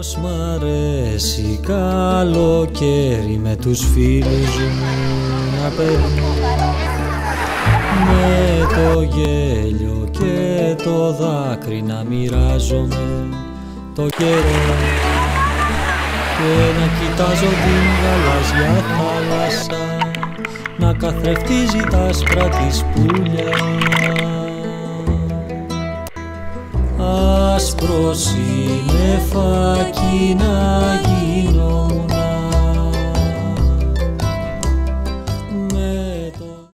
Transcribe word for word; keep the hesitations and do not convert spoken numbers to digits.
Πως μ' αρέσει καλοκαίρι με τους φίλους μου να περνώ, με το γέλιο και το δάκρυ να μοιράζομαι το καιρό και να κοιτάζω την γαλάζια θάλασσα να καθρεφτίζει τα άσπρα της πουλιά. Άσπρο σύννεφάκι να γίνω